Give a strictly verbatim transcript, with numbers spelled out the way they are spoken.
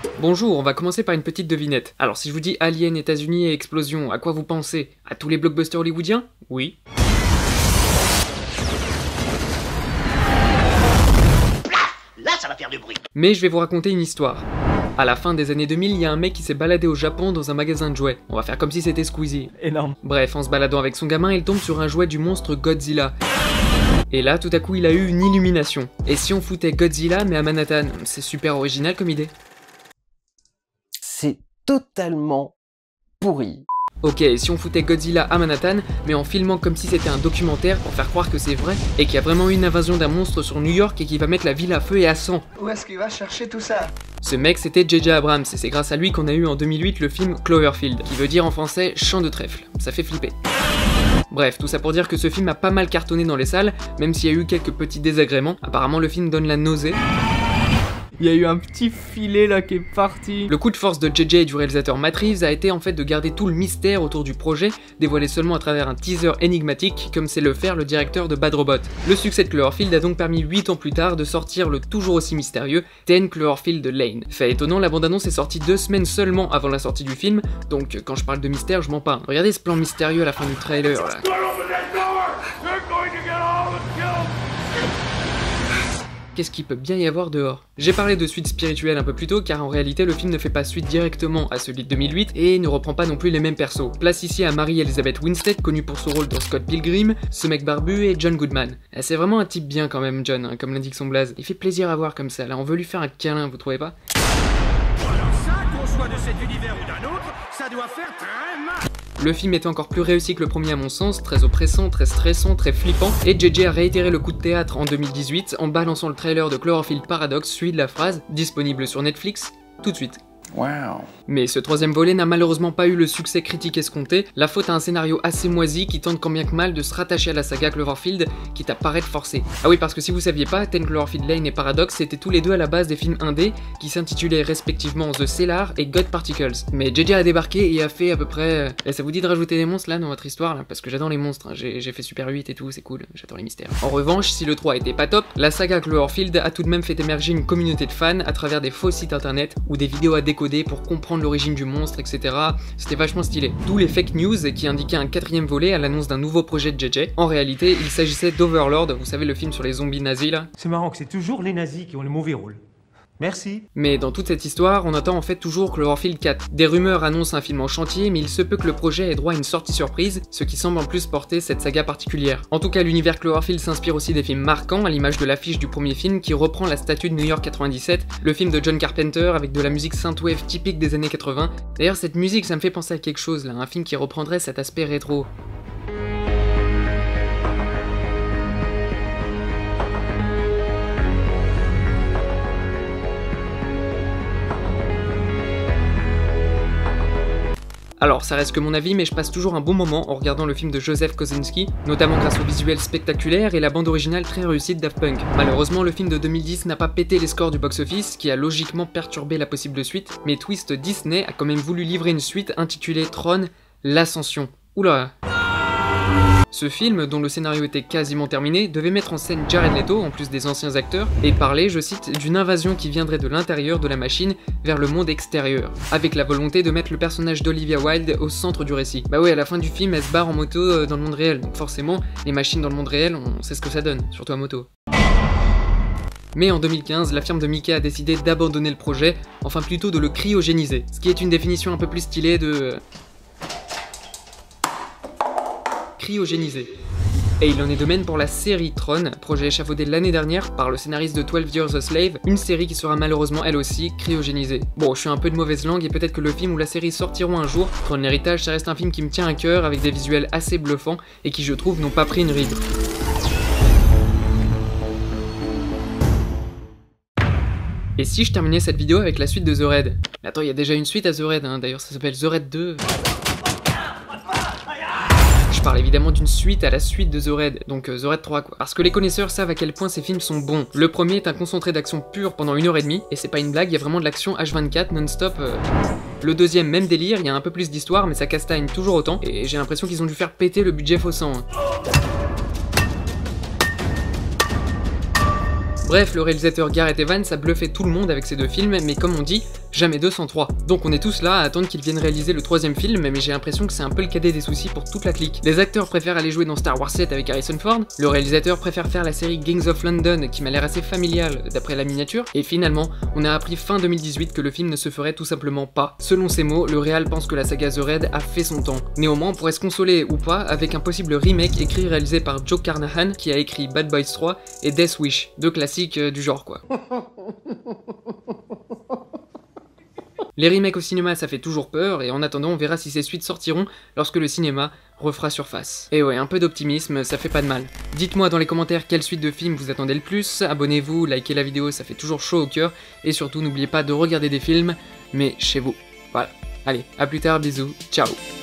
Bonjour, on va commencer par une petite devinette. Alors si je vous dis Alien, États-Unis et explosion, à quoi vous pensez? À tous les blockbusters hollywoodiens? Oui. Là, ça va faire du bruit. Mais je vais vous raconter une histoire. À la fin des années deux mille, il y a un mec qui s'est baladé au Japon dans un magasin de jouets. On va faire comme si c'était Squeezie. Énorme. Bref, en se baladant avec son gamin, il tombe sur un jouet du monstre Godzilla. Et là, tout à coup, il a eu une illumination. Et si on foutait Godzilla, mais à Manhattan? C'est super original comme idée. C'est totalement pourri. Ok, si on foutait Godzilla à Manhattan, mais en filmant comme si c'était un documentaire pour faire croire que c'est vrai, et qu'il y a vraiment eu une invasion d'un monstre sur New York et qui va mettre la ville à feu et à sang. Où est-ce qu'il va chercher tout ça? Ce mec c'était J J Abrams, et c'est grâce à lui qu'on a eu en deux mille huit le film Cloverfield, qui veut dire en français champ de trèfle. Ça fait flipper. Bref, tout ça pour dire que ce film a pas mal cartonné dans les salles, même s'il y a eu quelques petits désagréments. Apparemment le film donne la nausée. Il y a eu un petit filet là qui est parti. Le coup de force de J J et du réalisateur Matt Reeves a été en fait de garder tout le mystère autour du projet, dévoilé seulement à travers un teaser énigmatique, comme sait le faire le directeur de Bad Robot. Le succès de Cloverfield a donc permis huit ans plus tard de sortir le toujours aussi mystérieux dix Cloverfield Lane. Fait étonnant, la bande-annonce est sortie deux semaines seulement avant la sortie du film, donc quand je parle de mystère, je mens pas. Regardez ce plan mystérieux à la fin du trailer là. Qu'est-ce qu'il peut bien y avoir dehors? J'ai parlé de suite spirituelle un peu plus tôt, car en réalité le film ne fait pas suite directement à celui de deux mille huit et ne reprend pas non plus les mêmes persos. Place ici à Mary Elizabeth Winstead, connue pour son rôle dans Scott Pilgrim, ce mec barbu et John Goodman. C'est vraiment un type bien quand même, John, hein, comme l'indique son blaze. Il fait plaisir à voir comme ça, là on veut lui faire un câlin, vous trouvez pas? Alors ça, qu'on soit de cet univers ou d'un autre, ça doit faire très mal. Le film était encore plus réussi que le premier à mon sens, très oppressant, très stressant, très flippant, et J J a réitéré le coup de théâtre en deux mille dix-huit en balançant le trailer de Cloverfield Paradox suivi de la phrase « Disponible sur Netflix, tout de suite ». Wow. Mais ce troisième volet n'a malheureusement pas eu le succès critique escompté, la faute à un scénario assez moisi qui tente quand bien que mal de se rattacher à la saga Cloverfield, quitte à paraître forcé. Ah oui, parce que si vous saviez pas, dix Cloverfield Lane et Paradox c'était tous les deux à la base des films indés qui s'intitulaient respectivement The Cellar et God Particles. Mais J J a débarqué et a fait à peu près... Et ça vous dit de rajouter des monstres là dans votre histoire là? Parce que j'adore les monstres, hein. j'ai fait Super huit et tout, c'est cool, j'adore les mystères. En revanche, si le trois était pas top, la saga Cloverfield a tout de même fait émerger une communauté de fans à travers des faux sites internet ou des vidéos à décoder pour comprendre l'origine du monstre, et cetera. C'était vachement stylé. D'où les fake news qui indiquaient un quatrième volet à l'annonce d'un nouveau projet de J J. En réalité, il s'agissait d'Overlord, vous savez le film sur les zombies nazis là. C'est marrant que c'est toujours les nazis qui ont le mauvais rôle. Merci. Mais dans toute cette histoire, on attend en fait toujours Cloverfield quatre. Des rumeurs annoncent un film en chantier, mais il se peut que le projet ait droit à une sortie surprise, ce qui semble en plus porter cette saga particulière. En tout cas, l'univers Cloverfield s'inspire aussi des films marquants, à l'image de l'affiche du premier film qui reprend la statue de New York quatre-vingt-dix-sept, le film de John Carpenter avec de la musique synthwave typique des années quatre-vingts. D'ailleurs, cette musique, ça me fait penser à quelque chose là, un film qui reprendrait cet aspect rétro. Alors ça reste que mon avis, mais je passe toujours un bon moment en regardant le film de Joseph Kosinski, notamment grâce au visuel spectaculaire et la bande originale très réussie de Daft Punk. Malheureusement, le film de deux mille dix n'a pas pété les scores du box-office, ce qui a logiquement perturbé la possible suite, mais Twist Disney a quand même voulu livrer une suite intitulée Tron, l'Ascension. Oula. Ce film, dont le scénario était quasiment terminé, devait mettre en scène Jared Leto, en plus des anciens acteurs, et parler, je cite, d'une invasion qui viendrait de l'intérieur de la machine vers le monde extérieur, avec la volonté de mettre le personnage d'Olivia Wilde au centre du récit. Bah ouais, à la fin du film, elle se barre en moto dans le monde réel, donc forcément, les machines dans le monde réel, on sait ce que ça donne, surtout à moto. Mais en deux mille quinze, la firme de Mickey a décidé d'abandonner le projet, enfin plutôt de le cryogéniser, ce qui est une définition un peu plus stylée de... cryogénisé. Et il en est de même pour la série Tron, projet échafaudé l'année dernière par le scénariste de twelve Years a Slave, une série qui sera malheureusement elle aussi cryogénisée. Bon, je suis un peu de mauvaise langue et peut-être que le film ou la série sortiront un jour. Tron l'héritage, ça reste un film qui me tient à cœur avec des visuels assez bluffants et qui je trouve n'ont pas pris une ride. Et si je terminais cette vidéo avec la suite de The Raid? Attends, il y a déjà une suite à The Raid, hein. D'ailleurs ça s'appelle The Raid deux. Je parle évidemment d'une suite à la suite de The Raid, donc euh, The Raid trois quoi. Parce que les connaisseurs savent à quel point ces films sont bons. Le premier est un concentré d'action pure pendant une heure et demie, et c'est pas une blague, il y a vraiment de l'action H vingt-quatre non-stop. Euh... Le deuxième, même délire, il y a un peu plus d'histoire, mais ça castagne toujours autant, et j'ai l'impression qu'ils ont dû faire péter le budget faussant. Hein. Bref, le réalisateur Gareth Evans a bluffé tout le monde avec ces deux films, mais comme on dit, jamais deux sans trois. Donc on est tous là à attendre qu'il vienne réaliser le troisième film, mais j'ai l'impression que c'est un peu le cadet des soucis pour toute la clique. Les acteurs préfèrent aller jouer dans Star Wars sept avec Harrison Ford, le réalisateur préfère faire la série Gangs of London qui m'a l'air assez familiale d'après la miniature, et finalement, on a appris fin deux mille dix-huit que le film ne se ferait tout simplement pas. Selon ses mots, le réal pense que la saga The Raid a fait son temps. Néanmoins, on pourrait se consoler ou pas avec un possible remake écrit et réalisé par Joe Carnahan qui a écrit Bad Boys trois et Death Wish, deux classiques euh, du genre quoi. Les remakes au cinéma ça fait toujours peur, et en attendant on verra si ces suites sortiront lorsque le cinéma refera surface. Et ouais, un peu d'optimisme, ça fait pas de mal. Dites-moi dans les commentaires quelle suite de films vous attendez le plus, abonnez-vous, likez la vidéo, ça fait toujours chaud au cœur, et surtout n'oubliez pas de regarder des films, mais chez vous. Voilà. Allez, à plus tard, bisous, ciao.